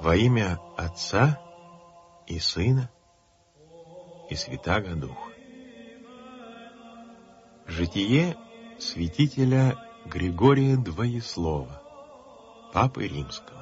Во имя Отца и Сына и Святаго Духа. Житие святителя Григория Двоеслова, Папы Римского.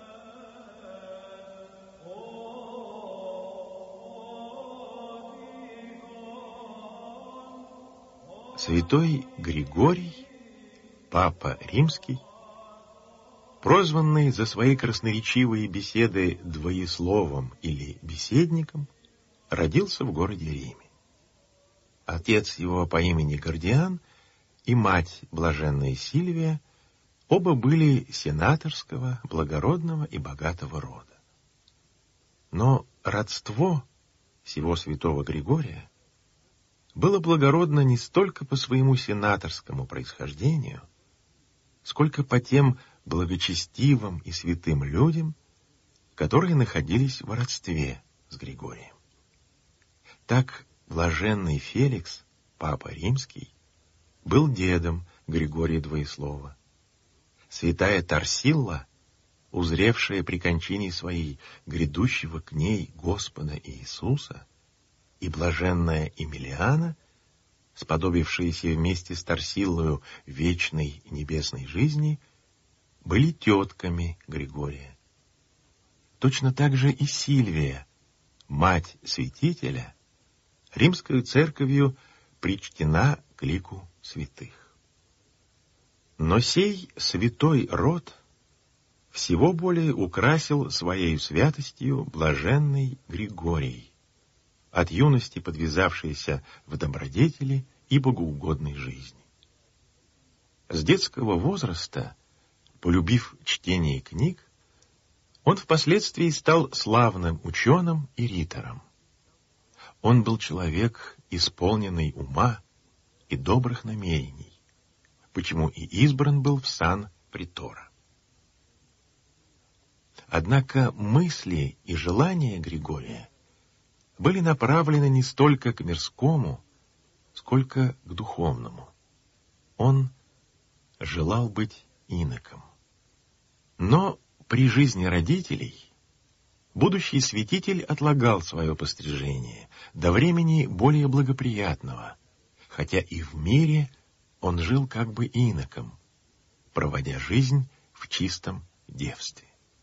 Святой Григорий, Папа Римский, прозванный за свои красноречивые беседы двоесловом или беседником, родился в городе Риме. Отец его по имени Гордиан и мать блаженная Сильвия оба были сенаторского, благородного и богатого рода. Но родство сего святого Григория было благородно не столько по своему сенаторскому происхождению, сколько по тем благочестивым и святым людям, которые находились в родстве с Григорием. Так блаженный Феликс, Папа Римский, был дедом Григория Двоеслова. Святая Тарсилла, узревшая при кончине своей грядущего к ней Господа Иисуса, и блаженная Эмилиана, сподобившиеся вместе с Тарсиллою вечной небесной жизни, были тетками Григория. Точно так же и Сильвия, мать святителя, римскою церковью причтена к лику святых. Но сей святой род всего более украсил своей святостью блаженный Григорий, от юности подвязавшийся в добродетели и богоугодной жизни. С детского возраста, полюбив чтение книг, он впоследствии стал славным ученым и ритором. Он был человек, исполненный ума и добрых намерений, почему и избран был в сан притора. Однако мысли и желания Григория были направлены не столько к мирскому, сколько к духовному. Он желал быть иноком. Но при жизни родителей будущий святитель отлагал свое пострижение до времени более благоприятного, хотя и в мире он жил как бы иноком, проводя жизнь в чистом девстве.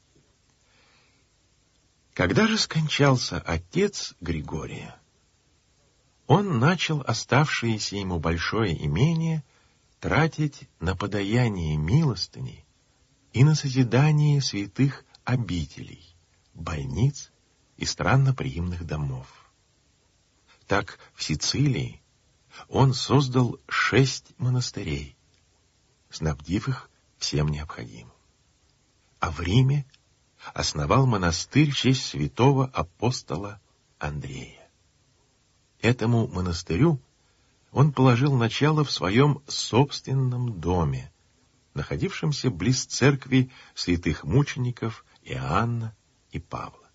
Когда же скончался отец Григория, он начал оставшееся ему большое имение тратить на подаяние милостыни и на созидание святых обителей, больниц и странноприимных домов. Так в Сицилии он создал 6 монастырей, снабдив их всем необходимым. А в Риме основал монастырь в честь святого апостола Андрея. Этому монастырю он положил начало в своем собственном доме, находившемся близ церкви святых мучеников Иоанна и Павла.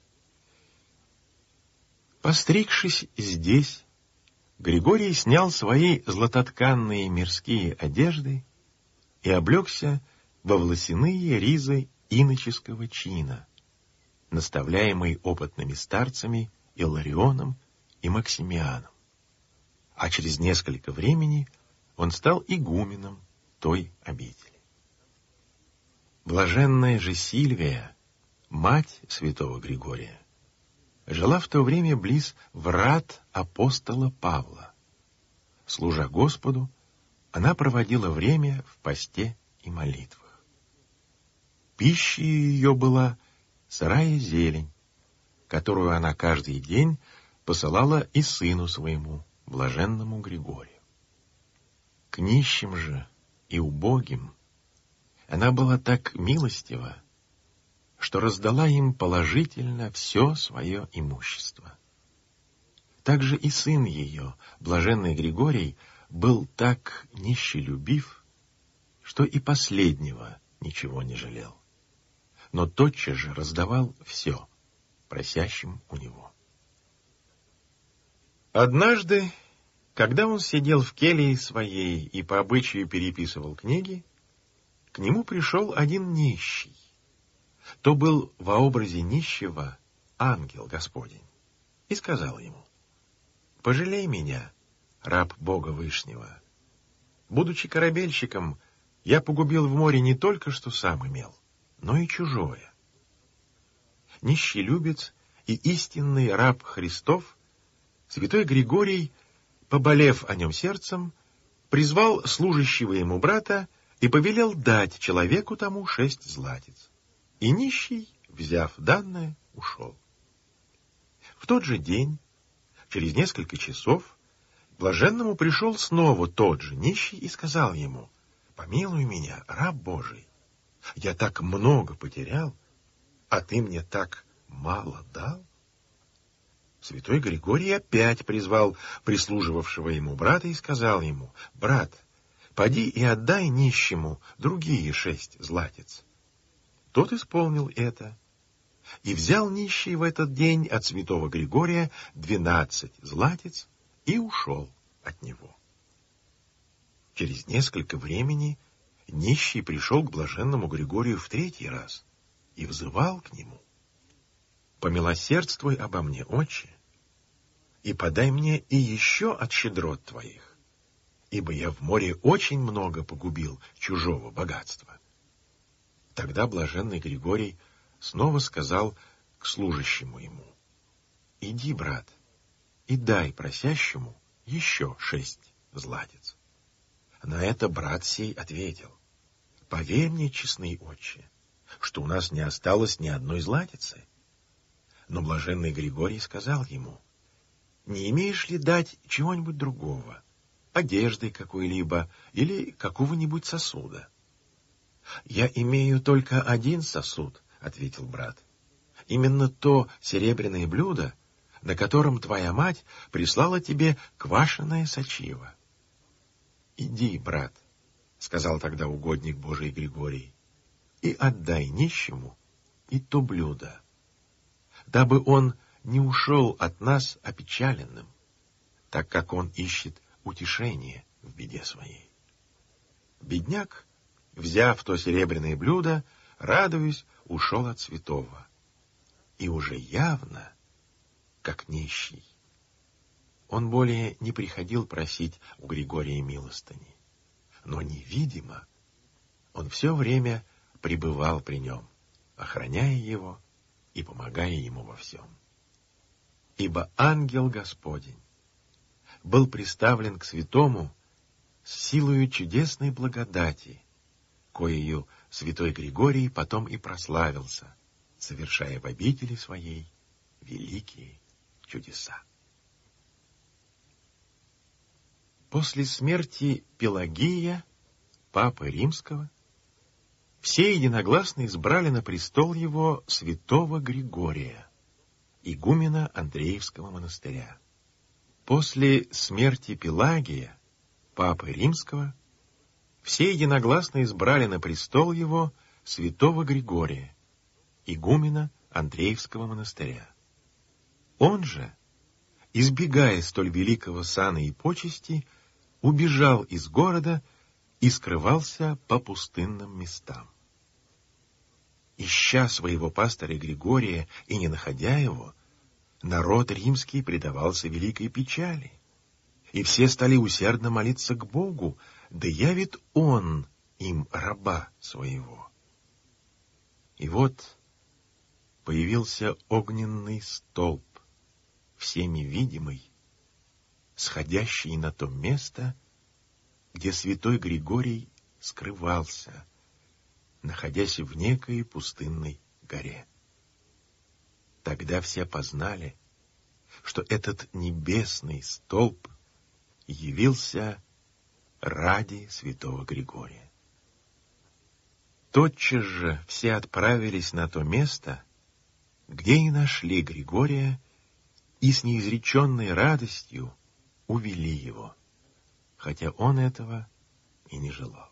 Постригшись здесь, Григорий снял свои златотканные мирские одежды и облегся во волосяные ризы иноческого чина, наставляемый опытными старцами Илларионом и Максимианом. А через несколько времени он стал игуменом той обители. Блаженная же Сильвия, мать святого Григория, жила в то время близ врат апостола Павла. Служа Господу, она проводила время в посте и молитвах. Пищей ее была сырая зелень, которую она каждый день посылала и сыну своему, блаженному Григорию. К нищим же и убогим она была так милостива, что раздала им положительно все свое имущество. Также и сын ее, блаженный Григорий, был так нищелюбив, что и последнего ничего не жалел, но тотчас же раздавал все просящим у него. Однажды, когда он сидел в келье своей и по обычаю переписывал книги, к нему пришел один нищий. то был во образе нищего ангел Господень, и сказал ему: «Пожалей меня, раб Бога Вышнего. Будучи корабельщиком, я погубил в море не только что сам имел, но и чужое». Нищелюбец и истинный раб Христов, святой Григорий, поболев о нем сердцем, призвал служащего ему брата и повелел дать человеку тому 6 златиц. И нищий, взяв данное, ушел. В тот же день, через несколько часов, к блаженному пришел снова тот же нищий и сказал ему: «Помилуй меня, раб Божий, я так много потерял, а ты мне так мало дал». Святой Григорий опять призвал прислуживавшего ему брата и сказал ему: «Брат, поди и отдай нищему другие 6 златиц». Тот исполнил это, и взял нищий в этот день от святого Григория 12 златиц и ушел от него. Через несколько времени нищий пришел к блаженному Григорию в 3-й раз и взывал к нему: «Помилосердствуй обо мне, отче, и подай мне и еще от щедрот твоих, ибо я в море очень много погубил чужого богатства». Тогда блаженный Григорий снова сказал к служащему ему: «Иди, брат, и дай просящему еще 6 златиц». На это брат сей ответил: «Поверь мне, честный отче, что у нас не осталось ни одной златицы». Но блаженный Григорий сказал ему: «Не имеешь ли дать чего-нибудь другого, одежды какой-либо или какого-нибудь сосуда?» «Я имею только 1 сосуд», — ответил брат. «Именно то серебряное блюдо, на котором твоя мать прислала тебе квашеное сочиво». «Иди, брат», — сказал тогда угодник Божий Григорий, «и отдай нищему и то блюдо, дабы он не ушел от нас опечаленным, так как он ищет утешение в беде своей». Бедняк, взяв то серебряное блюдо, радуясь, ушел от святого. И уже явно, как нищий, он более не приходил просить у Григория милостыни, но невидимо он все время пребывал при нем, охраняя его и помогая ему во всем. Ибо ангел Господень был приставлен к святому с силою чудесной благодати, коею святой Григорий потом и прославился, совершая в обители своей великие чудеса. После смерти Пелагия, папы Римского, все единогласно избрали на престол его святого Григория, игумена Андреевского монастыря. После смерти Пелагия, папы Римского, все единогласно избрали на престол его святого Григория, игумена Андреевского монастыря. Он же, избегая столь великого сана и почести, убежал из города и скрывался по пустынным местам. Ища своего пастыря Григория и не находя его, народ римский предавался великой печали, и все стали усердно молиться к Богу, да явит Он им раба своего. И вот появился огненный столб, всеми видимый, сходящий на то место, где святой Григорий скрывался, находясь в некой пустынной горе. Тогда все познали, что этот небесный столб явился ради святого Григория. Тотчас же все отправились на то место, где и нашли Григория, и с неизреченной радостью увели его, хотя он этого и не желал.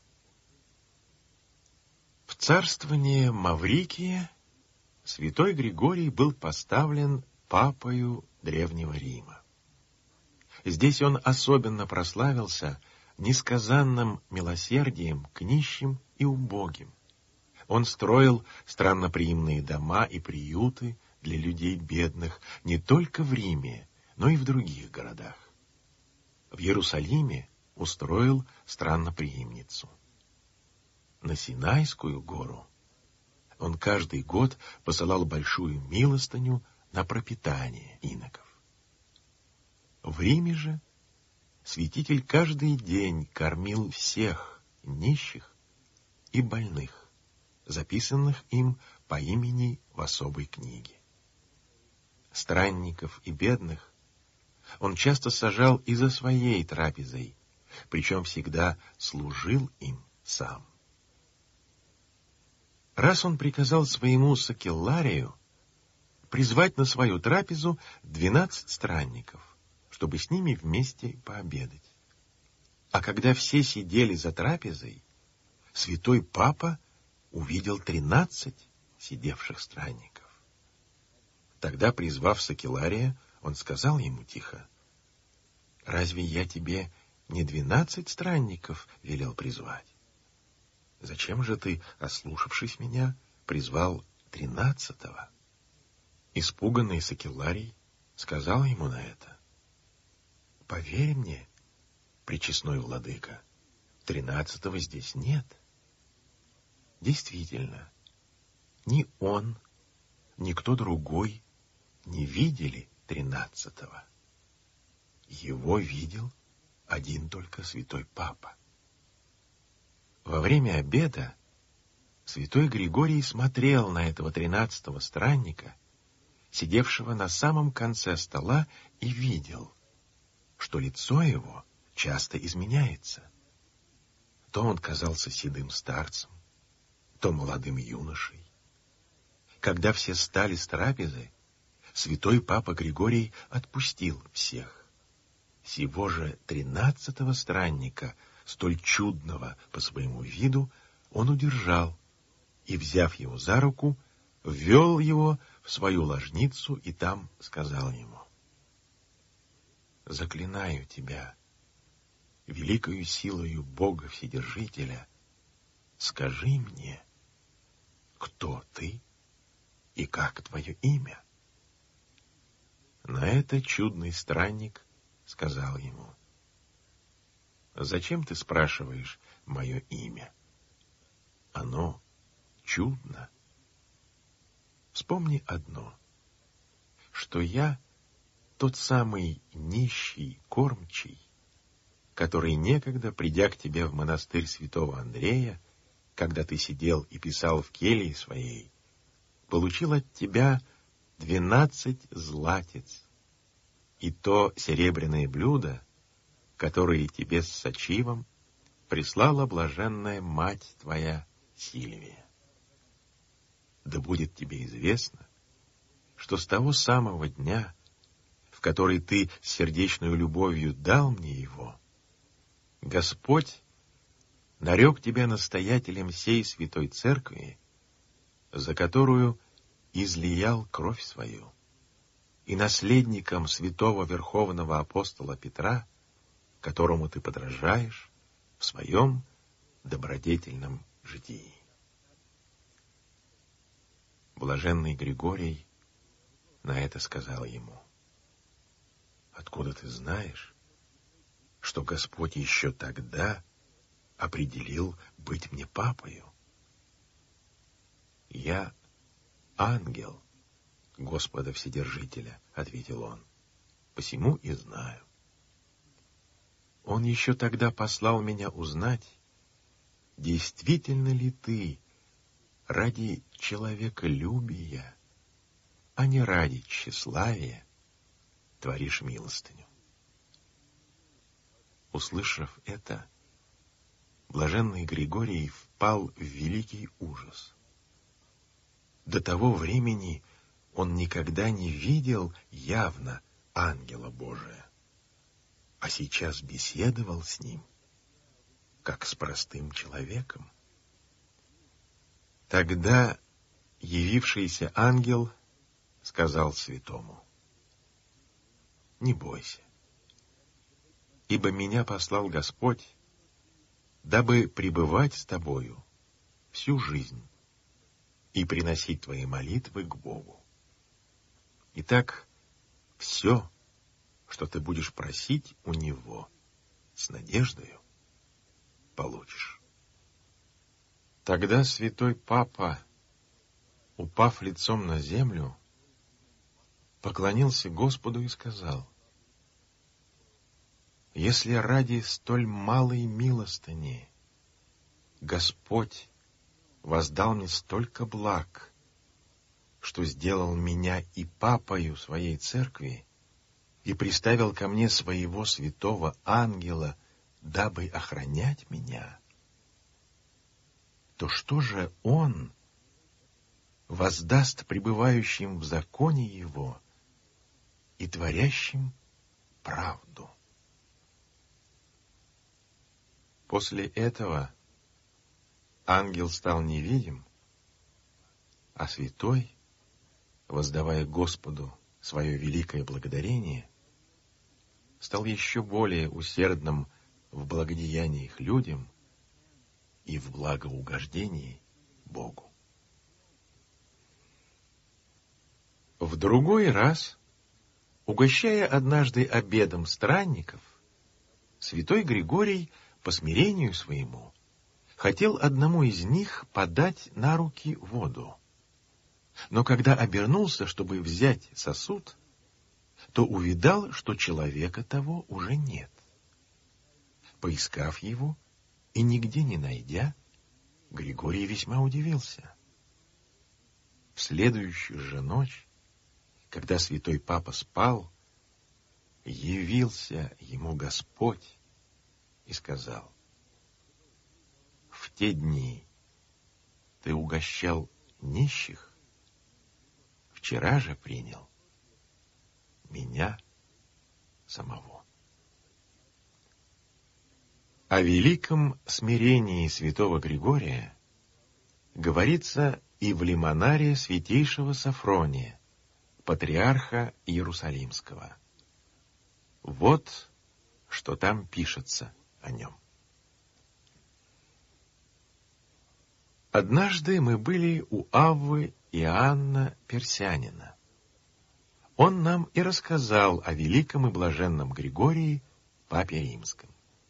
В царствование Маврикия святой Григорий был поставлен папою Древнего Рима. Здесь он особенно прославился несказанным милосердием к нищим и убогим, Он строил странноприимные дома и приюты для людей бедных не только в Риме, но и в других городах. В Иерусалиме устроил странноприимницу. На Синайскую гору он каждый год посылал большую милостыню на пропитание иноков. В Риме же святитель каждый день кормил всех нищих и больных, записанных им по имени в особой книге. Странников и бедных он часто сажал и за своей трапезой, причем всегда служил им сам. Раз он приказал своему сакелларию призвать на свою трапезу 12 странников, чтобы с ними вместе пообедать. А когда все сидели за трапезой, святой папа увидел 13 сидевших странников. Тогда, призвав сакеллария, он сказал ему тихо: «Разве я тебе не 12 странников велел призвать? Зачем же ты, ослушавшись меня, призвал 13-го?» Испуганный сакелларий сказал ему на это: «Поверь мне, пречестной владыка, 13-го здесь нет». Действительно, ни он, ни кто другой не видели 13-го. Его видел один только святой папа. Во время обеда святой Григорий смотрел на этого 13-го странника, сидевшего на самом конце стола, и видел, что лицо его часто изменяется. То он казался седым старцем, то молодым юношей. Когда все встали с трапезы, святой папа Григорий отпустил всех. Сего же 13-го странника, столь чудного по своему виду, он удержал и, взяв его за руку, ввел его в свою ложницу и там сказал ему: «Заклинаю тебя, великою силою Бога Вседержителя, скажи мне, кто ты и как твое имя?» На это чудный странник сказал ему: «Зачем ты спрашиваешь мое имя? Оно чудно. Вспомни одно, что я тот самый нищий кормчий, который некогда, придя к тебе в монастырь святого Андрея, когда ты сидел и писал в келье своей, получил от тебя 12 златиц, и то серебряное блюдо, которое тебе с сочивом прислала блаженная мать твоя Сильвия. Да будет тебе известно, что с того самого дня, в который ты с сердечной любовью дал мне его, Господь нарек тебя настоятелем сей святой церкви, за которую излиял кровь свою, и наследником святого верховного апостола Петра, которому ты подражаешь в своем добродетельном житии. Блаженный Григорий на это сказал ему: «Откуда ты знаешь, что Господь еще тогда определил быть мне папою?» «Я ангел Господа Вседержителя», — ответил он, — «посему и знаю. Он еще тогда послал меня узнать, действительно ли ты ради человеколюбия, а не ради тщеславия, творишь милостыню». Услышав это, блаженный Григорий впал в великий ужас. До того времени он никогда не видел явно ангела Божия, а сейчас беседовал с ним, как с простым человеком. Тогда явившийся ангел сказал святому: «Не бойся, ибо меня послал Господь, дабы пребывать с тобою всю жизнь и приносить твои молитвы к Богу. Итак, все, что ты будешь просить у Него с надеждою, получишь. Тогда святой Папа, упав лицом на землю, поклонился Господу и сказал: «Если ради столь малой милостыни Господь воздал мне столько благ, что сделал меня и папою своей церкви и приставил ко мне своего святого ангела, дабы охранять меня, то что же Он воздаст пребывающим в законе Его и творящим правду?» После этого ангел стал невидим, а святой, воздавая Господу свое великое благодарение, стал еще более усердным в благодеяниях людям и в благоугождении Богу. В другой раз, угощая однажды обедом странников, святой Григорий по смирению своему хотел одному из них подать на руки воду. Но когда обернулся, чтобы взять сосуд, то увидал, что человека того уже нет. Поискав его и нигде не найдя, Григорий весьма удивился. В следующую же ночь, когда святой Папа спал, явился ему Господь и сказал: «В те дни ты угощал нищих, вчера же принял меня самого». О великом смирении святого Григория говорится и в лимонаре святейшего Софрония, патриарха Иерусалимского. Вот что там пишется о нем. Однажды мы были у Аввы Иоанна Персянина. Он нам и рассказал о великом и блаженном Григории, папе римском.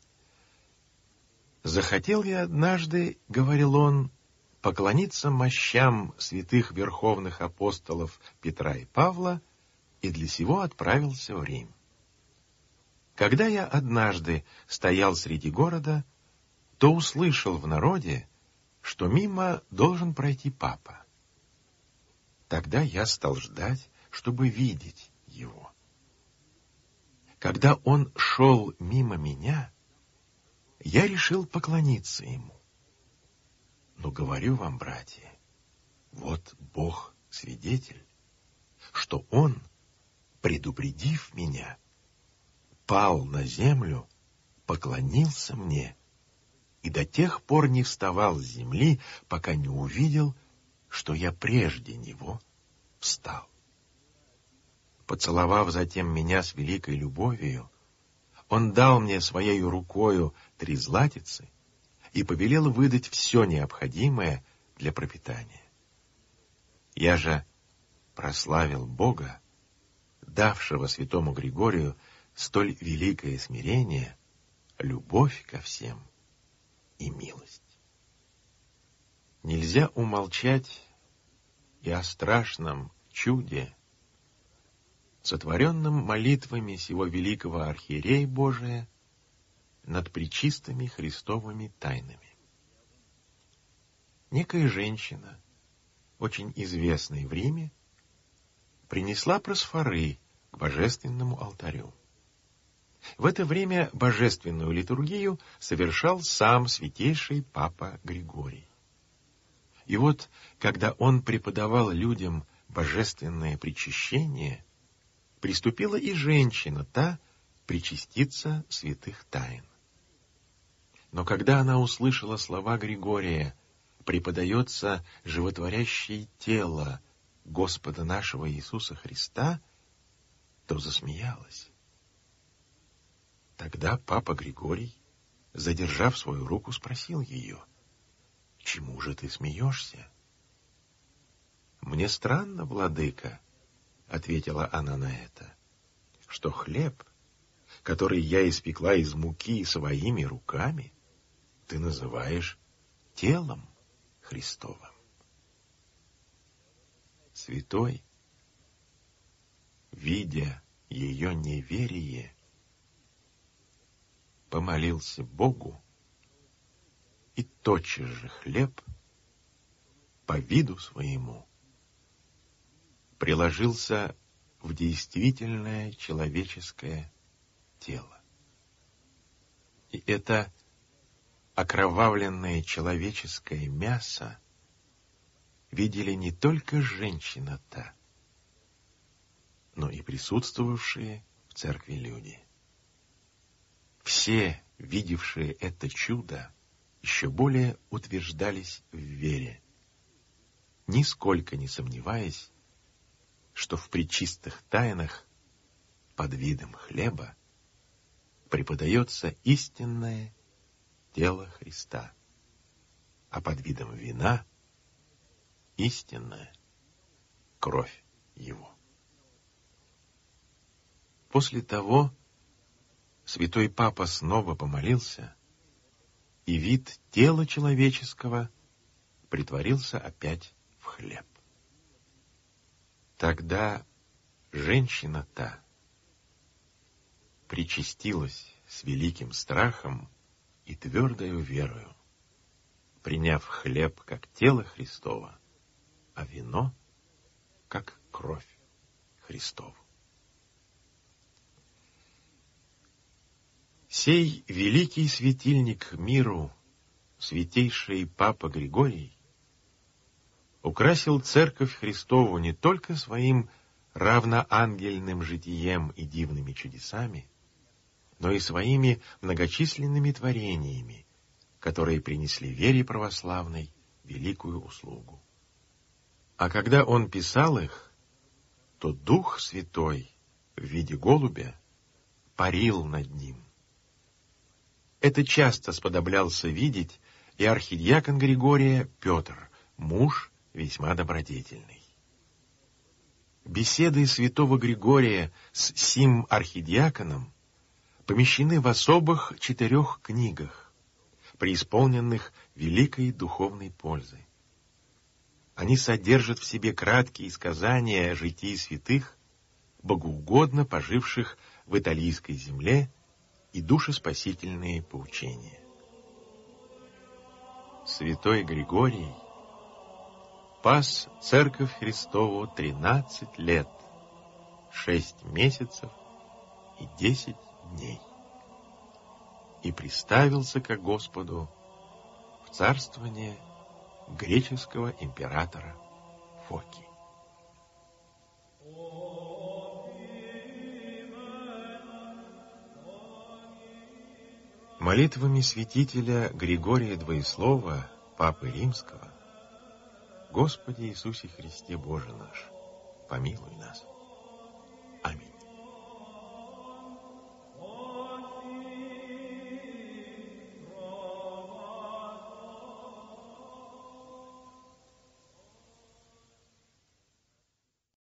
«Захотел я однажды, — говорил он, — поклониться мощам святых верховных апостолов Петра и Павла, и для сего отправился в Рим. Когда я однажды стоял среди города, то услышал в народе, что мимо должен пройти папа. Тогда я стал ждать, чтобы видеть его. Когда он шел мимо меня, я решил поклониться ему. Но говорю вам, братья, вот Бог свидетель, что он, предупредив меня, пал на землю, поклонился мне и до тех пор не вставал с земли, пока не увидел, что я прежде него встал. Поцеловав затем меня с великой любовью, он дал мне своею рукою 3 златицы и повелел выдать все необходимое для пропитания. Я же прославил Бога, давшего святому Григорию столь великое смирение, любовь ко всем и милость. Нельзя умолчать и о страшном чуде, сотворенном молитвами сего великого архиерея Божия над пречистыми Христовыми тайнами. Некая женщина, очень известная в Риме, принесла просфоры к божественному алтарю. В это время божественную литургию совершал сам святейший Папа Григорий. И вот, когда он преподавал людям божественное причащение, приступила и женщина та причаститься святых тайн. Но когда она услышала слова Григория: «Преподается животворящее тело Господа нашего Иисуса Христа», то засмеялась. Тогда Папа Григорий, задержав свою руку, спросил ее: «Чему же ты смеешься?» «Мне странно, владыка, — ответила она на это, — что хлеб, который я испекла из муки своими руками, ты называешь телом Христовым». Святой, видя ее неверие, помолился Богу, и тотчас же хлеб по виду своему приложился в действительное человеческое тело. И это окровавленное человеческое мясо видели не только женщина та, но и присутствовавшие в церкви люди. Все, видевшие это чудо, еще более утверждались в вере, нисколько не сомневаясь, что в пречистых тайнах под видом хлеба преподается истинное тело Христа, а под видом вина — истинная кровь Его. После того святой Папа снова помолился, и вид тела человеческого претворился опять в хлеб. Тогда женщина та причастилась с великим страхом и твердою верою, приняв хлеб как тело Христово, а вино как кровь Христову. Сей великий светильник миру, святейший Папа Григорий, украсил Церковь Христову не только своим равноангельным житием и дивными чудесами, но и своими многочисленными творениями, которые принесли вере православной великую услугу. А когда он писал их, то Дух Святой в виде голубя парил над ним. Это часто сподоблялся видеть и архидиакон Григория Петр, муж весьма добродетельный. Беседы святого Григория с сим архидиаконом помещены в особых 4 книгах, преисполненных великой духовной пользы. Они содержат в себе краткие сказания житий святых, богоугодно поживших в италийской земле, и душеспасительные поучения. Святой Григорий пас Церковь Христову 13 лет, 6 месяцев и 10 дней, и приставился ко Господу в царствование греческого императора Фоки. Молитвами святителя Григория Двоеслова, Папы Римского: Господи Иисусе Христе Боже наш, помилуй нас.